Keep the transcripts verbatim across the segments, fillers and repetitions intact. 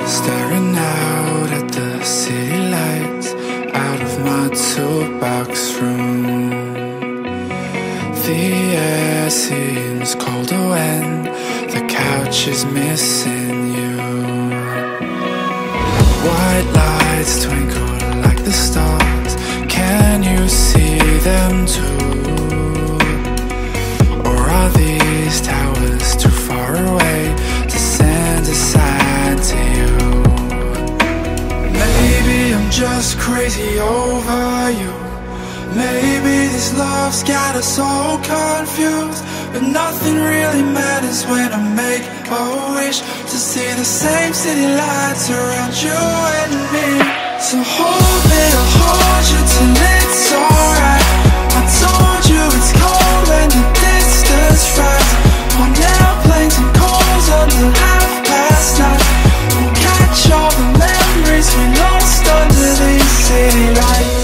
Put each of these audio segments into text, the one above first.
Staring out at the city lights out of my toolbox room. The air seems colder when the couch is missing you. White lights twinkle like the stars. Can you see them too? Or are these towers too far away to send a sign to you? Maybe I'm just crazy over you. Maybe this love's got us all confused, but nothing really matters when I make a wish to see the same city lights around you and me. So hold me, I'll hold you till it's alright. I told you it's cold when the distance flies. On airplanes and calls until half past nine. We'll catch all the memories we lost under these city lights.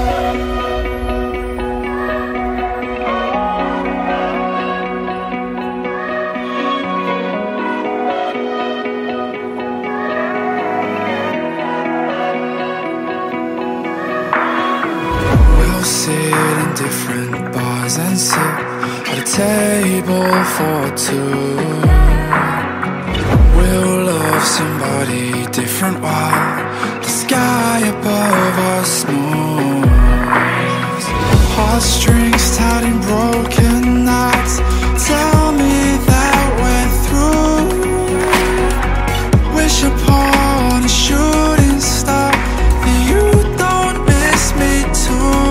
Sit in different bars and sit at a table for two. We'll love somebody different while the sky above us moves. Heartstrings tied in broken knots tell me that we're through. Wish upon a shooting star that you don't miss me too.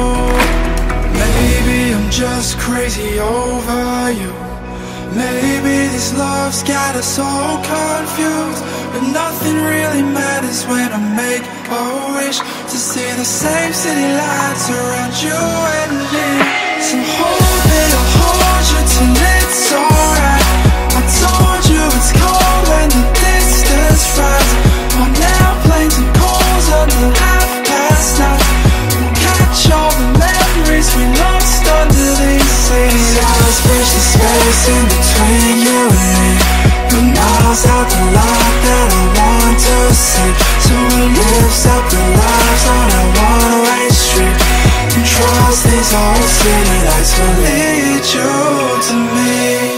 Just crazy over you. Maybe this love's got us all confused, but nothing really matters when I make a wish to see the same city lights around you and me. So hold me, I'll hold you till it's alright. I told you it's cold when the distance flies. On airplanes and calls until half past nine. We'll catch all the memories we lost under these city lights. Bridge the space in between you and me. The miles out the light that I want to see. So we'll live separate lives on a one-way street, and trust these old city lights will lead you to me.